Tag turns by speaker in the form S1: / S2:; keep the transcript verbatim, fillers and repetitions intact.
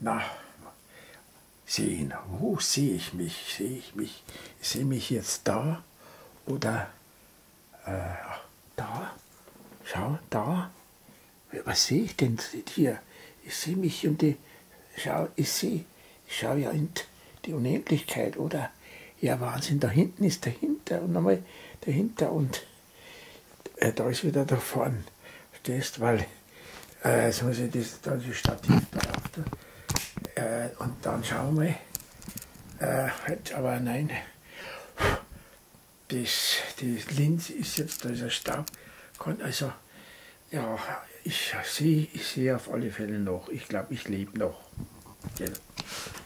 S1: Na, sehen, wo sehe ich mich? Sehe ich mich, ich sehe mich jetzt da oder äh, da? Schau, da. Was sehe ich denn hier? Ich sehe mich und die, schau, ich sehe, ich schaue ja in die Unendlichkeit, oder? Ja, Wahnsinn, da hinten ist dahinter und nochmal dahinter und äh, da ist wieder da vorne. Verstehst, weil äh, jetzt muss ich das, da die Stativ drauf. Äh, und dann schauen wir, äh, halt, aber nein, das, die Linse ist jetzt, da ist ein Staub, also ja, ich sehe ich seh auf alle Fälle noch, ich glaube, ich lebe noch. Ja.